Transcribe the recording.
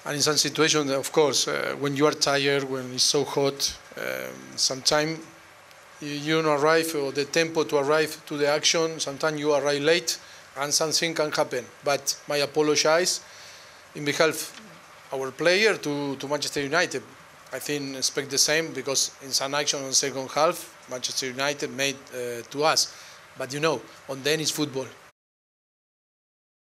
And in some situations, of course, when you are tired, when it's so hot, sometimes you don't arrive, or the tempo to arrive to the action, sometimes you arrive late and something can happen. But I apologize in behalf of our player to Manchester United. I think expect the same, because in some action in the second half, Manchester United made to us. But you know, on the end it's football.